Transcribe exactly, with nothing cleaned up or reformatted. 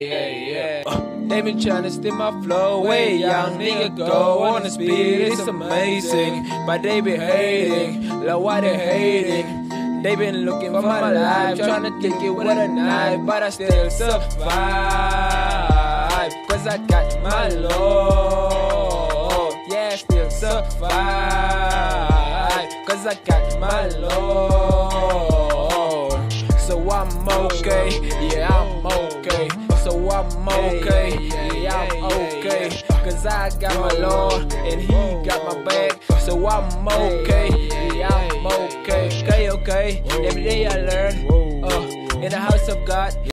Yeah, yeah. Uh, they been tryna steal my flow. Way young nigga go on the speed, it's amazing. But they been hating, like why they hating? They been looking for my life, tryna take it with a knife, but I still survive. Cause I got my Lord. Yeah, I still survive. Cause I got my Lord. So I'm okay, yeah I'm okay. So I'm okay, yeah I'm okay. Cause I got my Lord and he got my back. So I'm okay, yeah I'm okay. Okay, okay, every day I learn uh, in the house of God.